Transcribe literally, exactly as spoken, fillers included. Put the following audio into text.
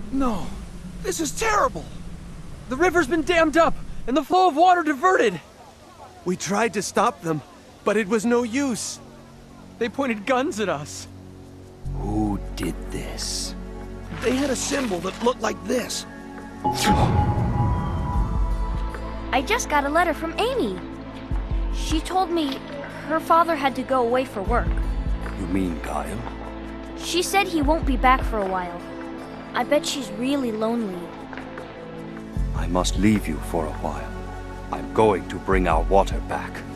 No, this is terrible. The river's been dammed up, and the flow of water diverted. We tried to stop them, but it was no use. They pointed guns at us. Who did this? They had a symbol that looked like this. I just got a letter from Amy. She told me her father had to go away for work. You mean Guile? She said he won't be back for a while. I bet she's really lonely. I must leave you for a while. I'm going to bring our water back.